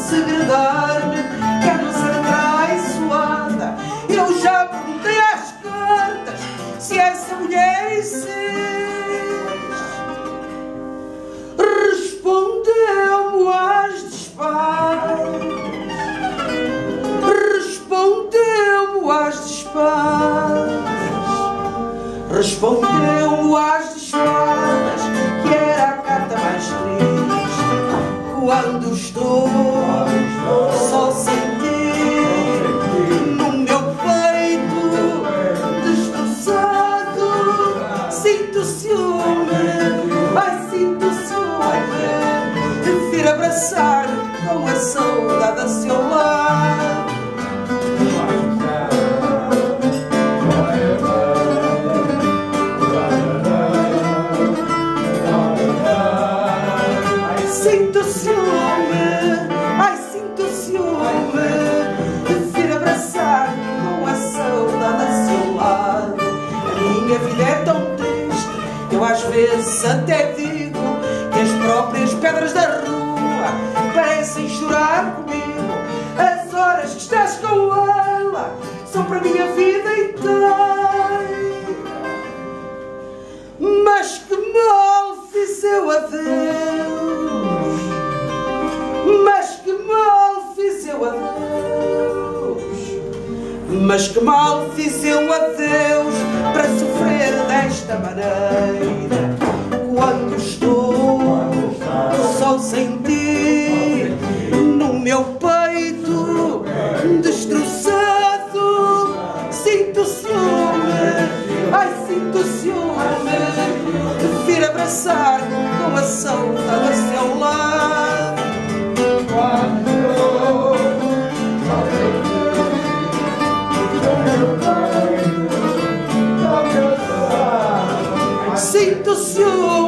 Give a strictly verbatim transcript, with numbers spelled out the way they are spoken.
segredar-me, quero não ser traiçoada. Eu já perguntei às cartas se essa mulher existe. Respondeu-me às disparas, respondeu-me às disparas, respondeu-me às disparas, que era a carta mais triste. Quando estou só sem ti, no meu peito destroçado, sinto ciúme, ai sinto ciúme, de vir abraçar com a saudade a seu lado. Sinto ciúme, ai sinto ciúme, de vir abraçar com a saudade a seu lado. A minha vida é tão triste, eu às vezes até digo que as próprias pedras da rua parecem chorar comigo. As horas que estás com ela são para a minha vida inteira. Mas que mal fiz eu a Deus, mas que mal fiz eu a Deus, mas que mal fiz eu a Deus para sofrer desta maneira. Quando estou só sem ti, no meu peito destroçado, sinto ciúme, ai sinto ciúme, de vir abraçar com a saudade a seu lado. Sinto ciúme,